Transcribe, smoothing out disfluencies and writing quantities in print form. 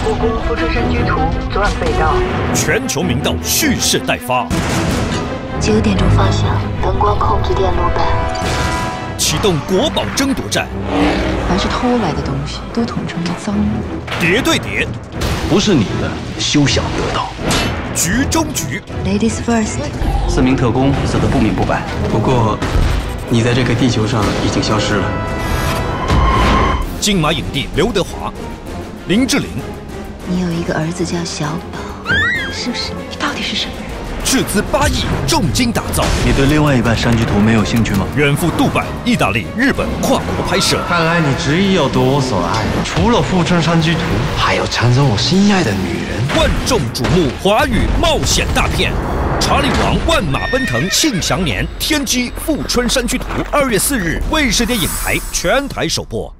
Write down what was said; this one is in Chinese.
我国富春山居图昨晚被盗， 全球明道蓄势待发。 9点钟方向，灯光控制电路板。 启动国宝争夺战， 凡是偷来的东西都统称为赃物。 谍对谍， 不是你的，休想得到。 局中局 Ladies first。 4名特工死得不明不白， 不过，你在这个地球上已经消失了。 金马影帝刘德华、林志玲， 你有一个儿子叫小宝，是不是？ 你到底是什么人？ 斥资8亿重金打造。 你对另外一半山居图没有兴趣吗？ 远赴杜拜、意大利、日本跨国拍摄。 看来你执意要夺我所爱，除了富春山居图，还有缠着我心爱的女人。 万众瞩目华语冒险大片《查理王万马奔腾庆祥年》，天机富春山居图，2月4日卫视电影台全台首播。